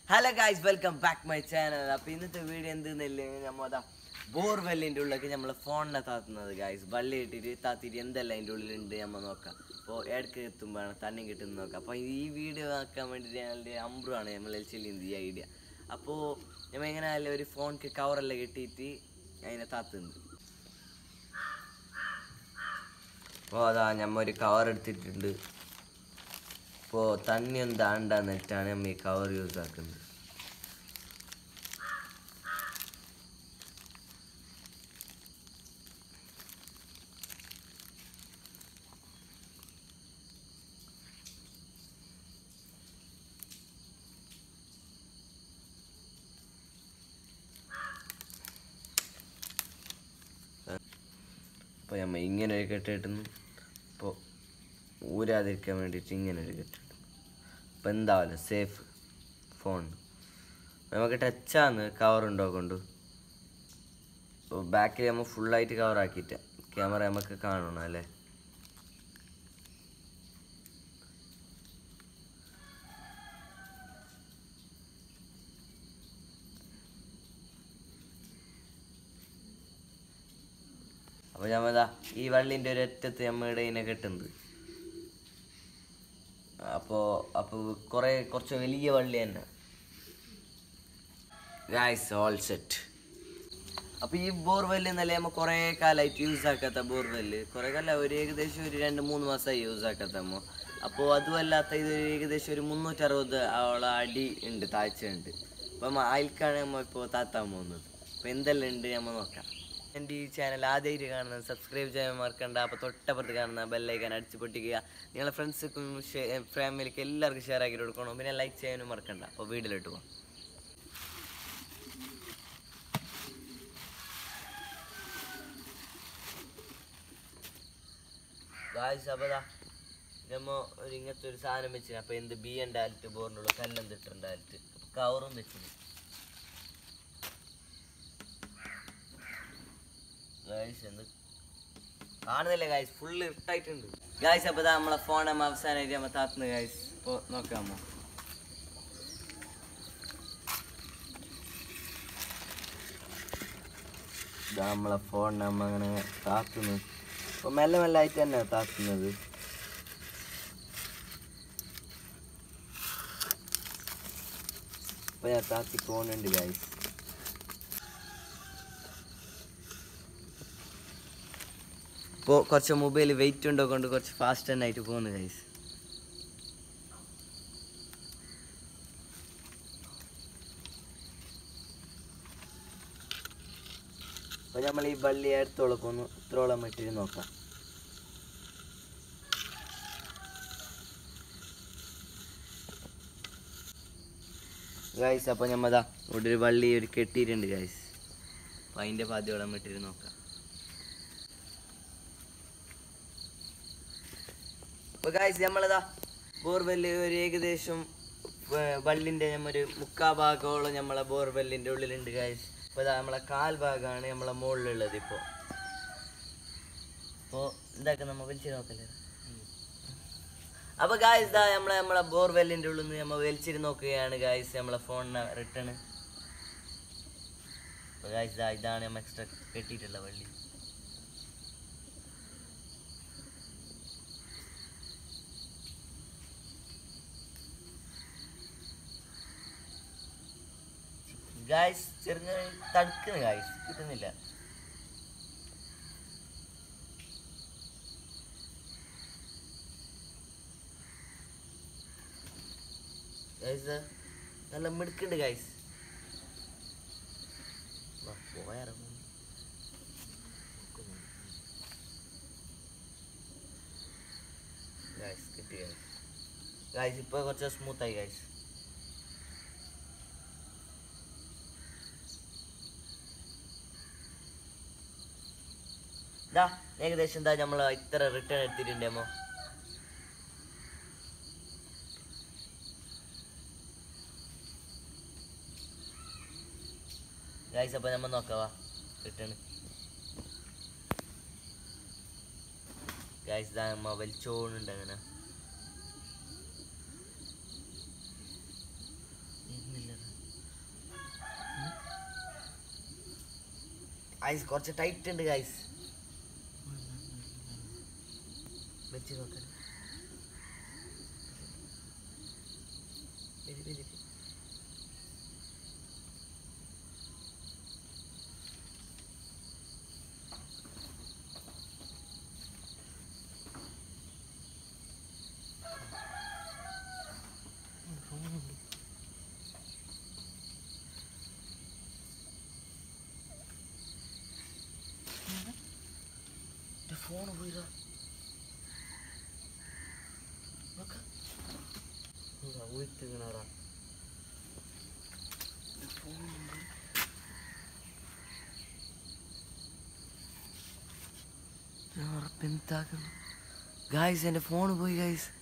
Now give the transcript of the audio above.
Hello guys, welcome back my channel. അപ്പോൾ ഇന്നത്തെ video എന്തെന്നില്ലെങ്കിൽ നമ്മൾ ബോർവെല്ലിൻ്റെ ഉള്ളിലേക്ക് നമ്മൾ ഫോണിനെ താത്തുന്നത് ഗൈസ്. വള്ളി ഇട്ടിട്ട് താത്തിട്ട് എന്തെല്ലാം അതിൻ്റെ ഉള്ളിലുണ്ട് നമ്മൾ നോക്കാം. അപ്പോൾ ഇടയ്ക്ക് എത്തുമ്പോഴാണ് തണ്ണി കിട്ടുന്നത് നോക്കാം. അപ്പോൾ ഈ വീഡിയോ ആക്കാൻ വേണ്ടിയിട്ട് ഞങ്ങളുടെ അമ്പ്രുവാണ് നമ്മൾ ചെല്ലുന്നത് ഈ ഐഡിയ. അപ്പോൾ നമ്മൾ എങ്ങനെയായാലും ഒരു ഫോണിക്ക് കവറെല്ലാം കിട്ടിയിട്ട് അതിനെ താത്തുന്നത്. അപ്പോൾ അതാ നമ്മൾ ഒരു കവർ എടുത്തിട്ടുണ്ട്. ഇപ്പോൾ തണ്ണി ഒന്ന് താണ്ടാന്നിട്ടാണ് നമ്മൾ ഈ കവർ യൂസ് ആക്കുന്നത്. അപ്പോൾ നമ്മൾ ഇങ്ങനെ ഒരു കെട്ടിട്ടുന്നു. അപ്പോൾ ഊരാതിരിക്കാൻ വേണ്ടിയിട്ട് ഇങ്ങനെ ഒരു കെട്ടിട്ടു. അപ്പോൾ എന്താവില്ല സേഫ് ഫോൺ. നമുക്ക് ടച്ചാന്ന് കവറുണ്ടോ കൊണ്ട്. അപ്പോൾ ബാക്കിൽ നമ്മൾ ഫുള്ളായിട്ട് കവറാക്കിയിട്ട് ക്യാമറ നമുക്ക് കാണണം അല്ലേ. അപ്പോൾ നമ്മതാ ഈ വള്ളിൻ്റെ ഒരു അറ്റത്ത് നമ്മളുടെ ഇതിനെ കെട്ടുന്നത്. അപ്പോൾ കുറച്ച് വലിയ വള്ളി തന്നെ ഗൈസ്. All set. അപ്പോൾ ഈ ബോർവെല്ല് എന്നല്ലേ നമ്മൾ കുറേ കാലമായിട്ട് യൂസ് ആക്കാത്ത ബോർവെല്ല്. കുറേ കാലം ഏകദേശം ഒരു 2-3 മാസമായി യൂസ് ആക്കാത്തമ്മോ. അപ്പോൾ അതുമല്ലാത്ത ഇത് ഏകദേശം ഒരു 360 അടി ഉണ്ട്, താഴ്ച ഉണ്ട്. അപ്പം അതിൽക്കാണ് നമ്മൾ ഇപ്പോൾ താത്താൻ പോകുന്നത്. അപ്പോൾ എന്തെല്ലാം ഉണ്ട് നമ്മൾ നോക്കാം. എൻ്റെ ഈ ചാനൽ ആദ്യമായിട്ട് കാണുന്നത് സബ്സ്ക്രൈബ് ചെയ്യാൻ മറക്കണ്ട. അപ്പോൾ തൊട്ടപ്പുറത്ത് കാണുന്ന ബെല്ലൈക്കൻ അടിച്ച് പൊട്ടിക്കുക. നിങ്ങളുടെ ഫ്രണ്ട്സിനും ഫാമിലിക്ക് എല്ലാവർക്കും ഷെയർ ആക്കി കൊടുക്കണം. പിന്നെ ലൈക്ക് ചെയ്യാനും മറക്കണ്ട. അപ്പോൾ വീഡിയോയിലോട്ട് പോകാം. ഗായ്സ്, അപ്പോൾ നമ്മൾ ഇങ്ങനത്തെ ഒരു സാധനം വെച്ചിന്. അപ്പോൾ എന്ത് ബിയുണ്ടായിട്ട് ബോറിനുള്ള കല്ലെന്തിട്ടുണ്ടായിട്ട് കവറും വെച്ചിന് ഗായ്സ്. എന്ത് കാണുന്നില്ല ഗായ്സ്, ഫുള്ള് ഇട്ടായിട്ടുണ്ട് ഗായ്സ്. അപ്പോൾ നമ്മളെ ഫോൺ നമ്മൾ അവസാനമായിട്ട് നമ്മൾ താത്തുന്നത് ഗായ്സ്. ഇപ്പോൾ നോക്കാമോ. നമ്മളെ ഫോൺ നമ്മൾ അങ്ങനെ താത്തുന്നു. അപ്പോൾ മെല്ലെ ആയിട്ട് തന്നെ താത്തുന്നത്. അപ്പോൾ ഞാൻ താത്തി പോകുന്നുണ്ട് ഗായ്സ്. ഇപ്പോൾ കുറച്ച് മൊബൈൽ വെയിറ്റ് ഉണ്ടോ കൊണ്ട് കുറച്ച് ഫാസ്റ്റ് തന്നെ ആയിട്ട് പോകുന്നു ഗൈസ്. അപ്പോൾ നമ്മൾ ഈ വള്ളി അടുത്തോളം പോന്നു. ഇത്രോളം ഇട്ടിട്ട് നോക്കാം ഗൈസ്. അപ്പോൾ നമ്മതാ ഇവിടെ ഒരു വള്ളി ഒരു കെട്ടിയിട്ടുണ്ട് ഗൈസ്. അപ്പോൾ അതിൻ്റെ പാതിയോളം ഇട്ടിട്ട് നോക്കാം. അപ്പോൾ ഗായ്സ്, നമ്മളിതാ ബോർവെല്ല് ഒരു ഏകദേശം വള്ളിൻ്റെ നമ്മൊരു 3/4 ഭാഗത്തോളം നമ്മളെ ബോർവെല്ലിൻ്റെ ഉള്ളിലുണ്ട് ഗായ്സ്. അപ്പോൾ ഇതാ നമ്മളെ 1/4 ഭാഗമാണ് നമ്മളെ മുകളിലുള്ളത്. ഇപ്പോൾ ഇതാക്കാം, നമ്മൾ വലിച്ചു നോക്കല്ലേ. അപ്പോൾ ഗായ്സ്, ഇതാ നമ്മളെ ബോർവെല്ലിൻ്റെ ഉള്ളിൽ നിന്ന് നമ്മൾ വലിച്ചിട്ട് നോക്കുകയാണ് ഗായ്സ് നമ്മളെ ഫോണിന് റിട്ടേൺ. അപ്പോൾ ഗായ്സ്, ഇതാണ് നമ്മൾ എക്സ്ട്രാ കെട്ടിയിട്ടുള്ള വള്ളി. ഗായ്സ്, ചെറുങ്ങനെ തടുക്കുന്നു ഗായ്സ്, കിട്ടുന്നില്ല. ഗായ്സ്, നല്ല മിടുക്കുണ്ട് ഗായ്സ്. ഗായ്സ് കിട്ടി ഗായ്സ്. ഗായ്സ് ഇപ്പോൾ കുറച്ച് സ്മൂത്തായി ഗായ്സ്. ഏകദേശം നമ്മൾ ഇത്ര റിട്ടേൺ എടുത്തിട്ടുണ്ടേമോ. ഗായ്സ്, അപ്പോൾ നമ്മൾ നോക്കാവാ റിട്ടേൺ. ഗായ്സ്, നമ്മൾ വലിച്ചോണുണ്ട് അങ്ങനെ. ഗൈസ് കുറച്ച് ടൈറ്റ് ഉണ്ട് ഗൈസ്. വെച്ച് നോക്കാൻ ഫോൺ പോയില്ല. ഊറ്റുകണറാ ഗായ്സ്, എൻ്റെ ഫോൺ പോയി ഗായ്സ്.